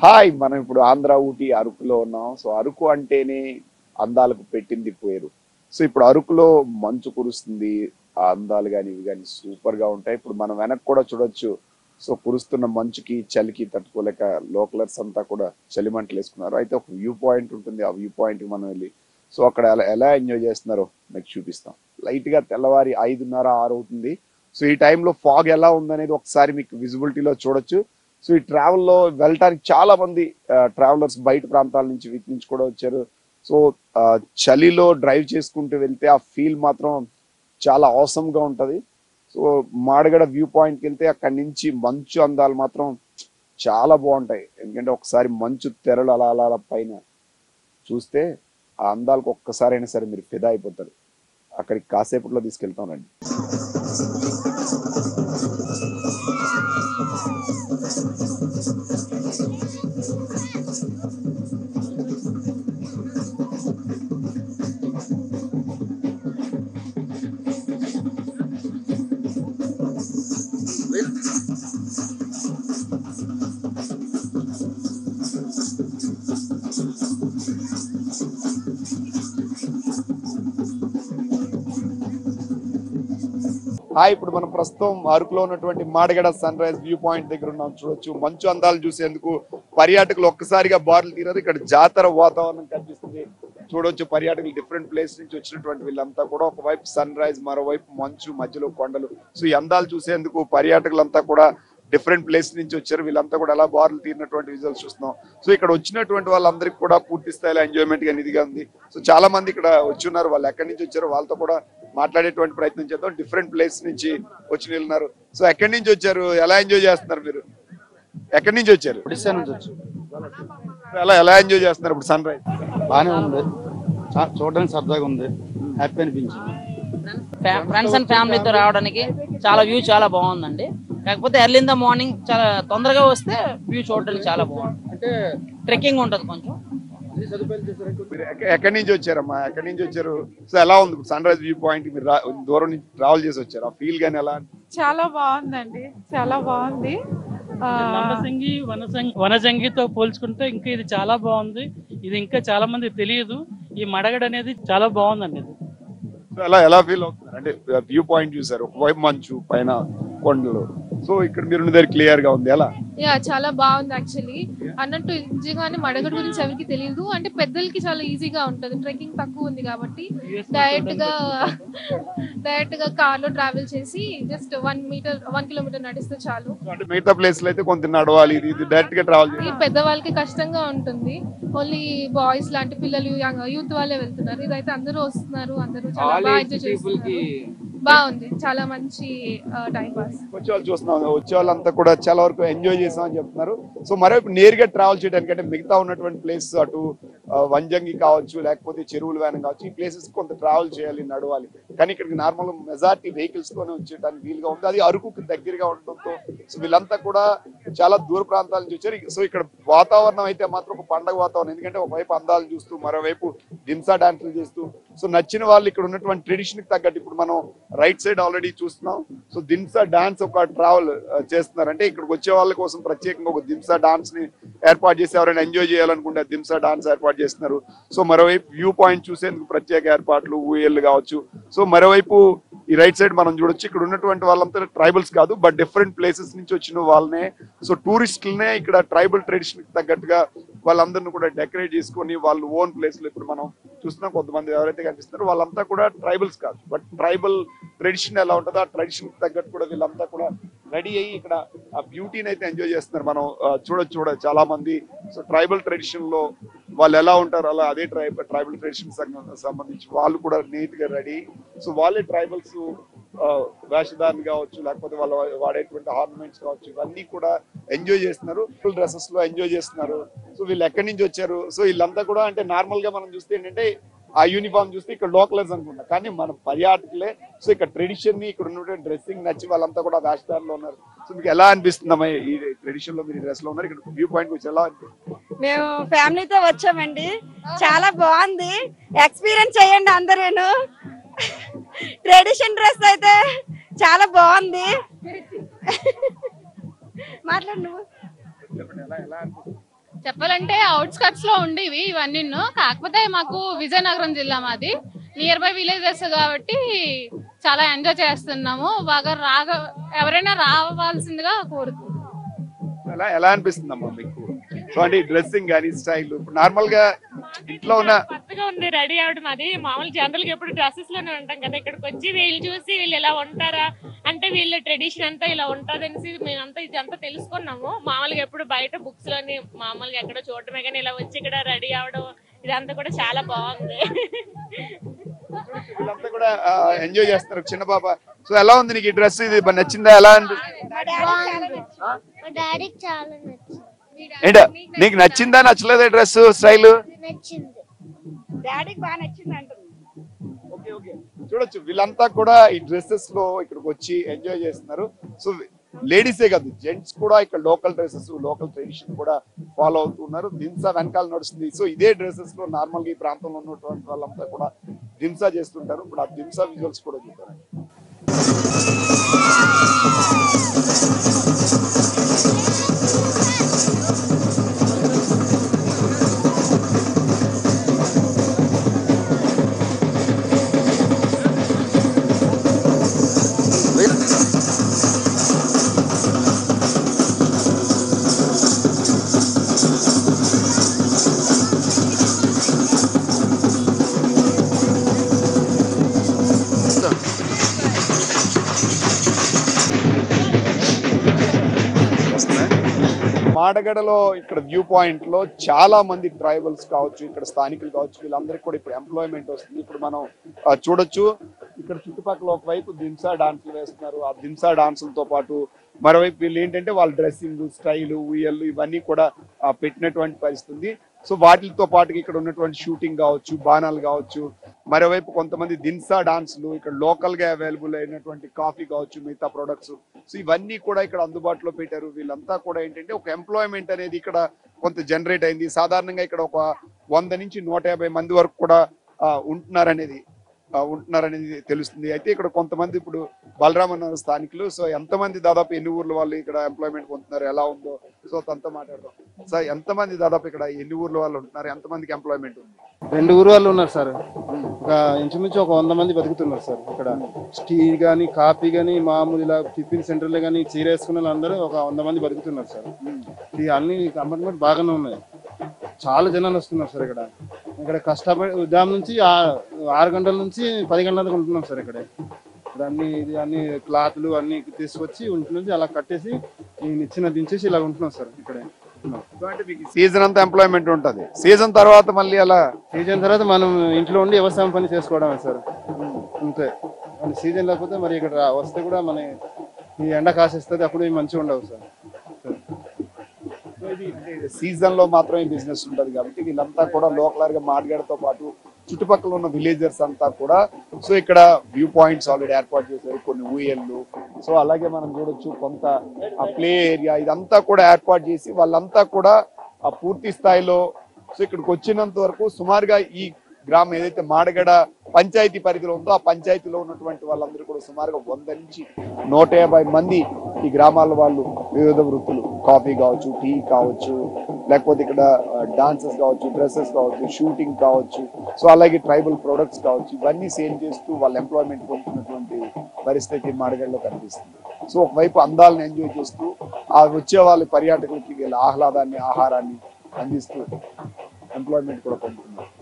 Hi, మనం ఇప్పుడు ఆంధ్ర ఊటీ అరకులో ఉన్నాం. సో అరకు అంటేనే అందాలకు పెట్టింది పేరు. సో ఇప్పుడు అరకులో మంచు కురుస్తుంది. ఆ అందాలు కానీ ఇవి కానీ సూపర్ గా ఉంటాయి. ఇప్పుడు మనం వెనక్కి కూడా చూడొచ్చు. సో కురుస్తున్న మంచుకి చలికి తట్టుకోలేక లోకలర్స్ అంతా కూడా చలిమంటలు వేసుకున్నారు. అయితే ఒక వ్యూ పాయింట్ ఉంటుంది. ఆ వ్యూ పాయింట్ కి మనం వెళ్ళి సో అక్కడ ఎలా ఎలా ఎంజాయ్ చేస్తున్నారో మీకు చూపిస్తాం. లైట్ గా తెల్లవారి 5:30-6 అవుతుంది. సో ఈ టైంలో ఫాగ్ ఎలా ఉందనేది ఒకసారి మీకు విజిబిలిటీలో చూడొచ్చు. సో ఈ ట్రావెల్లో వెళ్ళటానికి చాలా మంది ట్రావెలర్స్ బయట ప్రాంతాల నుంచి వీటి నుంచి కూడా వచ్చారు. సో చలిలో డ్రైవ్ చేసుకుంటూ వెళ్తే ఆ ఫీల్ మాత్రం చాలా అవసమ్ గా ఉంటది. సో మాడగడ వ్యూ పాయింట్కి వెళ్తే అక్కడి నుంచి మంచు అందాలు మాత్రం చాలా బాగుంటాయి. ఎందుకంటే ఒకసారి మంచు తెరలు అలా అలా అలా పైన చూస్తే ఆ అందాలకు ఒక్కసారి అయినా సరే మీరు ఫిదా అయిపోతారు. అక్కడికి కాసేపట్లో తీసుకెళ్తానండి. హాయ్, ఇప్పుడు మనం ప్రస్తుతం అరకులో ఉన్నటువంటి Madagada sunrise view point దగ్గర ఉన్నాం. చూడొచ్చు మంచు అందాలు చూసేందుకు పర్యాటకులు ఒక్కసారిగా బారులు తీరారు. ఇక్కడ జాతర వాతావరణం కనిపిస్తుంది. చూడొచ్చు పర్యాటకులు డిఫరెంట్ ప్లేస్ నుంచి వచ్చినటువంటి వీళ్ళంతా కూడా ఒకవైపు సన్ రైజ్, మరోవైపు మంచు, మధ్యలో కొండలు. సో ఈ అందాలు చూసేందుకు పర్యాటకులంతా కూడా డిఫరెంట్ ప్లేస్ నుంచి వచ్చారు. వీళ్ళంతా కూడా అలా బారులు తీరినటువంటి విజువల్స్ చూస్తున్నాం. సో ఇక్కడ వచ్చినటువంటి వాళ్ళందరికీ కూడా పూర్తి స్థాయిలో ఎంజాయ్మెంట్ గా ఇదిగా ఉంది. సో చాలా మంది ఇక్కడ వచ్చి ఉన్నారు. వాళ్ళు ఎక్కడి నుంచి వచ్చారో వాళ్ళతో కూడా మాట్లాడేటువంటి ప్రయత్నం చేద్దాం. డిఫరెంట్ ప్లేస్ నుంచి వచ్చి వెళ్ళినారు. సో ఎక్కడి నుంచి వచ్చారు, ఎలా ఎంజాయ్ చేస్తున్నారు మీరు? ఎక్కడి నుంచి వచ్చారు? ఒడిశా నుంచి వచ్చి ఎలా ఎలా ఎంజాయ్ చేస్తున్నారు ఇప్పుడు సన్ రైజ్? బాగానే ఉంది, చూడడానికి సరదాగా ఉంది, హ్యాపీ అనిపించింది. ఫ్రెండ్స్ అండ్ ఫ్యామిలీతో రావడానికి చాలా వ్యూ చాలా బాగుందండి. కాకపోతే ఎర్లీ ఇన్ ద మార్నింగ్ చాలా తొందరగా వస్తే వ్యూ చూడడానికి చాలా బాగుంది. అంటే ట్రెక్కింగ్ ఉంటుంది కొంచెం. మీరు ఎక్కడి నుంచి వచ్చారమ్మా? ఎక్కడి నుంచి వచ్చారు? సో ఎలా ఉంది సన్ రైజ్ వ్యూ పాయింట్? మీరు దూరం నుంచి ట్రావెల్ చేసి వచ్చారు. ఆ ఫీల్ గానీ ఎలా? చాలా బాగుందండి, చాలా బాగుంది. వనజంగితో పోల్చుకుంటే ఇంకా ఇది చాలా బాగుంది. ఇది ఇంకా చాలా మంది తెలియదు. ఈ మడగడ అనేది చాలా బాగుందండి. ఇది ఎలా ఎలా ఫీల్ అవుతున్నారు? అంటే వ్యూ పాయింట్ చూసారు, ఒకవైపు మంచు, పైన కొండలు. సో ఇక్కడ మీరు దగ్గర క్లియర్ గా ఉంది. ఎలా? యా, చాలా బాగుంది. యాక్చువల్లీ అన్నట్టు నిజంగానే మడగడ గురించి ఎవరికి తెలియదు. అంటే పెద్దలకి చాలా ఈజీగా ఉంటుంది, ట్రెక్కింగ్ తక్కువ ఉంది కాబట్టి డైరెక్ట్ గా కార్ లో ట్రావెల్ చేసి జస్ట్ 1 కిలోమీటర్ నడిస్తే చాలు. అంటే మిగతా ప్లేస్ లో అయితే కొంత నడవాలి, ఇది డైరెక్ట్ గా ట్రావెల్ చేయాలి. ఈ పెద్దవాళ్ళకి కష్టంగా ఉంటుంది. ఓన్లీ బాయ్స్ లాంటి పిల్లలు, యూత్ వాళ్ళే వెళ్తున్నారు. ఇదైతే అందరూ వస్తున్నారు, అందరూ చాలా బాగా ఎంజాయ్ చేస్తున్నారు. బాగుంది, చాలా మంచి టైం పాస్. వచ్చే వాళ్ళు చూస్తున్నాం, వచ్చే వాళ్ళంతా కూడా చాలా వరకు ఎంజాయ్ చేసామని చెప్తున్నారు. సో మరోవైపు నేరుగా ట్రావెల్ చేయడానికి అంటే మిగతా ఉన్నటువంటి ప్లేస్ అటు వంజంగి కావచ్చు, లేకపోతే చెరువులు వ్యాన్ కావచ్చు, ఈ ప్లేసెస్ కొంత ట్రావెల్ చేయాలి, నడవాలి. కానీ ఇక్కడికి నార్మల్ మెజారిటీ వెహికల్స్ తోనే వచ్చేయడానికి వీలుగా ఉంది. అది అరకుకి దగ్గరగా ఉండడంతో సో వీళ్ళంతా కూడా చాలా దూర ప్రాంతాల నుంచి వచ్చారు. సో ఇక్కడ వాతావరణం అయితే మాత్రం ఒక పండగ వాతావరణం. ఎందుకంటే ఒకవైపు అందాలు చూస్తూ, మరోవైపు దింసా డాన్సులు చేస్తూ, సో నచ్చిన వాళ్ళు ఇక్కడ ఉన్నటువంటి ట్రెడిషన్ కి తగ్గట్టు ఇప్పుడు మనం రైట్ సైడ్ ఆల్రెడీ చూస్తున్నాం. సో దింసా డాన్స్ ఒక ట్రావెల్ చేస్తున్నారు. అంటే ఇక్కడికి వచ్చే వాళ్ళ కోసం ప్రత్యేకంగా ఒక దింసా డాన్స్ ని ఏర్పాటు చేసి ఎవరైనా ఎంజాయ్ చేయాలనుకుంటే దింసా డాన్స్ ఏర్పాటు చేస్తున్నారు. సో మరోవైపు వ్యూ పాయింట్ చూసేందుకు ప్రత్యేక ఏర్పాట్లు, ఊయళ్ళు కావచ్చు. సో మరోవైపు ఈ రైట్ సైడ్ మనం చూడొచ్చు, ఇక్కడ ఉన్నటువంటి వాళ్ళంతా ట్రైబల్స్ కాదు, బట్ డిఫరెంట్ ప్లేసెస్ నుంచి వచ్చిన వాళ్ళనే, సో టూరిస్టులనే ఇక్కడ ట్రైబల్ ట్రెడిషన్ కి తగ్గట్టుగా వాళ్ళందరినీ కూడా డెకరేట్ చేసుకొని వాళ్ళు ఓన్ ప్లేస్ లో ఇప్పుడు మనం చూస్తున్నాం. కొంతమంది ఎవరైతే కనిపిస్తున్నారో వాళ్ళంతా కూడా ట్రైబల్స్ కాదు, బట్ ట్రైబల్ ట్రెడిషన్ ఎలా ఉంటుందో ఆ ట్రెడిషన్ కి తగ్గట్టు కూడా వీళ్ళంతా కూడా రెడీ అయ్యి ఇక్కడ ఆ బ్యూటీని అయితే ఎంజాయ్ చేస్తున్నారు. మనం చూడొచ్చు చాలా మంది. సో ట్రైబల్ ట్రెడిషన్ లో వాళ్ళు ఎలా ఉంటారు అలా అదే ట్రైబల్ ట్రెడిషన్ సంబంధించి వాళ్ళు కూడా నీట్ గా రెడీ. సో వాళ్ళే ట్రైబల్స్ వేషధారణ కావచ్చు, లేకపోతే వాళ్ళు వాడేటువంటి ఆర్నమెంట్స్ కావచ్చు, ఇవన్నీ కూడా ఎంజాయ్ చేస్తున్నారు. ఫుల్ డ్రెస్సెస్ లో ఎంజాయ్ చేస్తున్నారు. సో వీళ్ళు ఎక్కడి నుంచి వచ్చారు? సో వీళ్ళంతా కూడా అంటే నార్మల్ గా మనం చూస్తే ఏంటంటే ఆ యూనిఫామ్ చూస్తే ఇక్కడ లోకలర్స్ అనుకుంటా, కానీ మన పర్యాటకులే. సో ఇక్కడ ట్రెడిషన్ ని, ఇక్కడ ఉన్నటువంటి డ్రెస్సింగ్ నచ్చి వాళ్ళంతా కూడా వేషధారణలో ఉన్నారు. సో మీకు ఎలా అనిపిస్తుందమ్మా ఈ ట్రెడిషన్ లో మీరు డ్రెస్ లో ఉన్నారు? ఇక్కడ వ్యూ పాయింట్ వచ్చి ఎలా అనిపిస్తుంది? మేము ఫ్యామిలీతో వచ్చామండి, చాలా బాగుంది. ఎక్స్పీరియన్స్ చేయండి అందరూను. ట్రెడిషన్ డ్రెస్ అయితే చాలా బాగుంది. మాట్లాడు నువ్వు. చెప్పాలంటే అవుట్స్కట్స్ లో ఉండేవి ఇవన్నీ, కాకపోతే మాకు విజయనగరం జిల్లా మాది, నియర్ బై విలేజెస్ కాబట్టి చాలా ఎంజాయ్ చేస్తున్నాము. బాగా ఎవరైనా రావాల్సిందిగా కోరుతున్నాం. ఎలా అనిపిస్తుందమ్మా మీకు? సో అంటే డ్రెస్సింగ్ కానీ స్టైల్ నార్మల్ గా ఇంట్లో ఉన్న కొత్తగా ఉంది రెడీ అవడం. అది మామూలు జనరల్ గా ఎప్పుడు డ్రెస్సెస్ లోనే ఉంటాం కదా, ఇక్కడికి వచ్చి వీళ్ళు చూసి వీళ్ళు ఎలా ఉంటారా అంటే వీళ్ళ ట్రెడిషన్ అంతా ఇలా ఉంటుంది అనేసి మేమంతా ఇదంతా తెలుసుకున్నాము. మామూలుగా ఎప్పుడు బయట బుక్స్ లోని మామూలుగా ఎక్కడ చూడటమే, కానీ ఇలా వచ్చి ఇక్కడ రెడీ అవడం ఇదంతా కూడా చాలా బాగుంది. వీళ్ళంతా కూడా ఎంజాయ్ చేస్తారు. చిన్న పాప, సో ఎలా ఉంది నీకు ఈ డ్రెస్? ఇది నచ్చిందా? ఎలా అనిపిస్తుంది? ఏంటో నీకు నచ్చిందా నచ్చలేదా డ్రెస్ స్టైల్? ఓకే ఓకే, చూడొచ్చు వీళ్ళంతా కూడా ఈ డ్రెస్సెస్ లో ఇక్కడికి వచ్చి ఎంజాయ్ చేస్తున్నారు. సో లేడీసే కాదు, జెంట్స్ కూడా ఇక్కడ లోకల్ డ్రెస్సెస్, లోకల్ ట్రెడిషన్ కూడా ఫాలో అవుతున్నారు. దింసా వెనకాల నడుస్తుంది. సో ఇదే డ్రెస్సెస్ లో నార్మల్ గా ఈ ప్రాంతంలో ఉన్నటువంటి వాళ్ళంతా కూడా దింసా చేస్తుంటారు. ఇప్పుడు ఆ దింసా విజువల్స్ కూడా చూద్దాం. మాడగడలో ఇక్కడ వ్యూ పాయింట్ లో చాలా మంది ట్రైబల్స్ కావచ్చు, ఇక్కడ స్థానికులు కావచ్చు, వీళ్ళందరికీ కూడా ఇప్పుడు ఎంప్లాయ్మెంట్ వస్తుంది. ఇప్పుడు మనం చూడొచ్చు ఇక్కడ చుట్టుపక్కల ఒకవైపు దింసా డాన్సులు వేస్తున్నారు. ఆ దింసా డాన్సులతో పాటు మరోవైపు వీళ్ళు ఏంటంటే వాళ్ళ డ్రెస్సింగ్ స్టైల్, ఊయళ్ళు ఇవన్నీ కూడా పెట్టినటువంటి పరిస్థితి. సో వాటితో పాటు ఇక్కడ ఉన్నటువంటి షూటింగ్ కావచ్చు, బాణాలు కావచ్చు, మరోవైపు కొంతమంది దిన్సా డాన్సులు, ఇక్కడ లోకల్ గా అవైలబుల్ అయినటువంటి కాఫీ కావచ్చు, మిగతా ప్రొడక్ట్స్, సో ఇవన్నీ కూడా ఇక్కడ అందుబాటులో పెట్టారు. వీళ్ళంతా కూడా ఏంటంటే ఒక ఎంప్లాయ్మెంట్ అనేది ఇక్కడ కొంత జనరేట్ అయింది. సాధారణంగా ఇక్కడ ఒక 100 నుంచి 150 మంది వరకు కూడా ఉంటున్నారనేది తెలుస్తుంది. అయితే ఇక్కడ కొంతమంది ఇప్పుడు బలరామ్ అన్న స్థానికులు, సో ఎంతమంది దాదాపు ఎన్ని ఊర్ల వాళ్ళు ఇక్కడ ఎంప్లాయ్మెంట్ పొందుతున్నారు, ఎలా ఉందో సో తనతో మాట్లాడదాం. సార్ ఎంతమంది దాదాపు ఇక్కడ ఎన్ని ఊర్ల వాళ్ళు ఉంటున్నారు, ఎంతమందికి ఎంప్లాయ్మెంట్ ఉంది? 2 ఊరు వాళ్ళు ఉన్నారు సార్. ఒక ఇంచుమించు ఒక 100 మంది బతుకుతున్నారు సార్. ఇక్కడ టీ కానీ కాఫీ కానీ మామూలు ఇలా టిఫిన్ సెంటర్లు కానీ చీర వేసుకున్న వాళ్ళందరూ ఒక 100 మంది బతుకుతున్నారు సార్. ఈ అన్ని కంపార్ట్మెంట్ బాగానే ఉన్నాయి. చాలా జనాలు వస్తున్నారు సార్. ఇక్కడ కష్టపడి ఉదయం నుంచి 6 గంటల నుంచి 10 గంటల దాకా ఉంటున్నాం సార్. ఇక్కడ అన్ని క్లాత్లు అన్ని తీసుకొచ్చి ఇంటి నుంచి అలా కట్టేసి నిచ్చిన దించేసి ఇలా ఉంటున్నాం సార్. ఇక్కడే సీజన్ అంతా ఎంప్లాయ్మెంట్ ఉంటుంది. సీజన్ తర్వాత మళ్ళీ అలా సీజన్ తర్వాత మనం ఇంట్లో ఉండి వ్యవసాయం పని చేసుకోవడమే సార్, అంతే. సీజన్ లేకపోతే మరి ఇక్కడ వస్తే కూడా మన ఈ ఎండ కాసేస్తుంది, అప్పుడు మంచిగా ఉండవు సార్. సీజన్ లో మాత్రమే బిజినెస్ ఉంటుంది కాబట్టి వీళ్ళంతా కూడా లోకల్ గా మాడగడతో పాటు చుట్టుపక్కల ఉన్న విలేజర్స్ అంతా కూడా సో ఇక్కడ వ్యూ పాయింట్స్ ఆల్రెడీ ఏర్పాటు చేశారు, కొన్ని ఊయళ్ళు, సో అలాగే మనం చూడొచ్చు కొంత ఆ ప్లే ఏరియా ఇదంతా కూడా ఏర్పాటు చేసి వాళ్ళంతా కూడా ఆ పూర్తి స్థాయిలో సో ఇక్కడికి వచ్చినంత వరకు సుమారుగా ఈ గ్రామం ఏదైతే మాడగడ పంచాయతీ పరిధిలో ఉందో ఆ పంచాయతీలో ఉన్నటువంటి వాళ్ళందరూ కూడా సుమారుగా 100 నుంచి 150 మంది ఈ గ్రామాల వాళ్ళు వివిధ వృత్తులు, కాఫీ కావచ్చు, టీ కావచ్చు, లేకపోతే ఇక్కడ డాన్సెస్ కావచ్చు, డ్రెస్సెస్ కావచ్చు, షూటింగ్ కావచ్చు, సో అలాగే ట్రైబల్ ప్రొడక్ట్స్ కావచ్చు, ఇవన్నీ సేల్ చేస్తూ వాళ్ళ ఎంప్లాయ్మెంట్ పొందుతున్నటువంటి పరిస్థితి మాడగడలో కనిపిస్తుంది. సో ఒకవైపు అందాలను ఎంజాయ్ చేస్తూ ఆ వచ్చే వాళ్ళ పర్యాటకులకి వీళ్ళ ఆహ్లాదాన్ని, ఆహారాన్ని అందిస్తూ ఎంప్లాయ్మెంట్ కూడా పొందుతున్నారు.